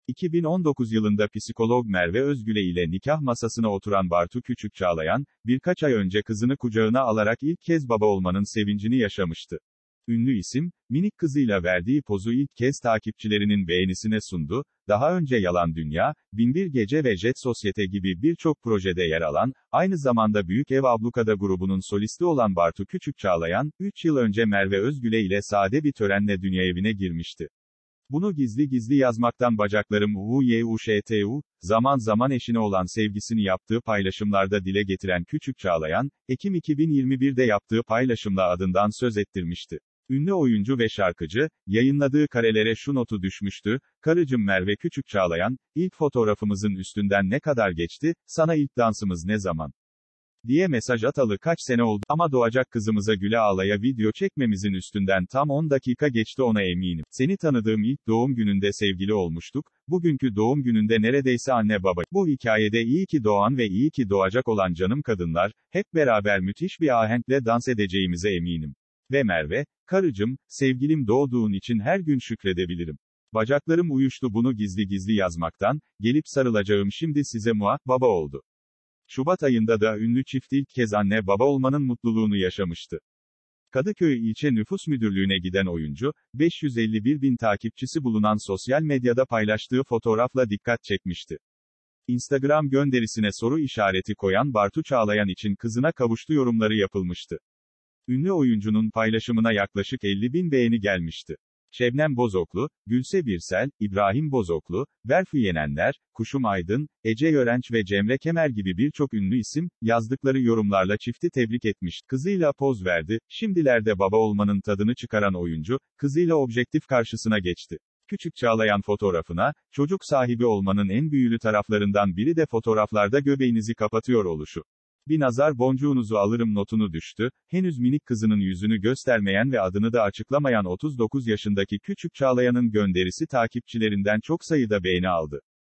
2019 yılında psikolog Merve Özgüle ile nikah masasına oturan Bartu Küçükçağlayan, birkaç ay önce kızını kucağına alarak ilk kez baba olmanın sevincini yaşamıştı. Ünlü isim, minik kızıyla verdiği pozu ilk kez takipçilerinin beğenisine sundu. Daha önce Yalan Dünya, Binbir Gece ve Jet Sosyete gibi birçok projede yer alan, aynı zamanda Büyük Ev Ablukada grubunun solisti olan Bartu Küçükçağlayan, 3 yıl önce Merve Özgüle ile sade bir törenle dünyaevine girmişti. Bunu gizli gizli yazmaktan bacaklarım uyuştu, zaman zaman eşine olan sevgisini yaptığı paylaşımlarda dile getiren Küçükçağlayan, Ekim 2021'de yaptığı paylaşımla adından söz ettirmişti. Ünlü oyuncu ve şarkıcı, yayınladığı karelere şu notu düşmüştü: "Karıcım Merve Küçükçağlayan, ilk fotoğrafımızın üstünden ne kadar geçti, sana ilk dansımız ne zaman?" diye mesaj atalı kaç sene oldu ama doğacak kızımıza güle ağlaya video çekmemizin üstünden tam 10 dakika geçti ona eminim. Seni tanıdığım ilk doğum gününde sevgili olmuştuk, bugünkü doğum gününde neredeyse anne baba. Bu hikayede iyi ki doğan ve iyi ki doğacak olan canım kadınlar, hep beraber müthiş bir ahenkle dans edeceğimize eminim. Ve Merve, karıcım, sevgilim doğduğun için her gün şükredebilirim. Bacaklarım uyuştu bunu gizli gizli yazmaktan, gelip sarılacağım şimdi size baba oldu. Şubat ayında da ünlü çift ilk kez anne baba olmanın mutluluğunu yaşamıştı. Kadıköy İlçe Nüfus Müdürlüğü'ne giden oyuncu, 551 bin takipçisi bulunan sosyal medyada paylaştığı fotoğrafla dikkat çekmişti. Instagram gönderisine soru işareti koyan Bartu Çağlayan için kızına kavuştu yorumları yapılmıştı. Ünlü oyuncunun paylaşımına yaklaşık 50 bin beğeni gelmişti. Şebnem Bozoklu, Gülse Birsel, İbrahim Bozoklu, Berfu Yenenler, Kuşum Aydın, Ece Yörenç ve Cemre Kemer gibi birçok ünlü isim, yazdıkları yorumlarla çifti tebrik etmiş. Kızıyla poz verdi. Şimdilerde baba olmanın tadını çıkaran oyuncu, kızıyla objektif karşısına geçti. Küçükçağlayan fotoğrafına, çocuk sahibi olmanın en büyülü taraflarından biri de fotoğraflarda göbeğinizi kapatıyor oluşu. Bir nazar boncuğunuzu alırım notunu düştü. Henüz minik kızının yüzünü göstermeyen ve adını da açıklamayan 39 yaşındaki Küçükçağlayan'ın gönderisi takipçilerinden çok sayıda beğeni aldı.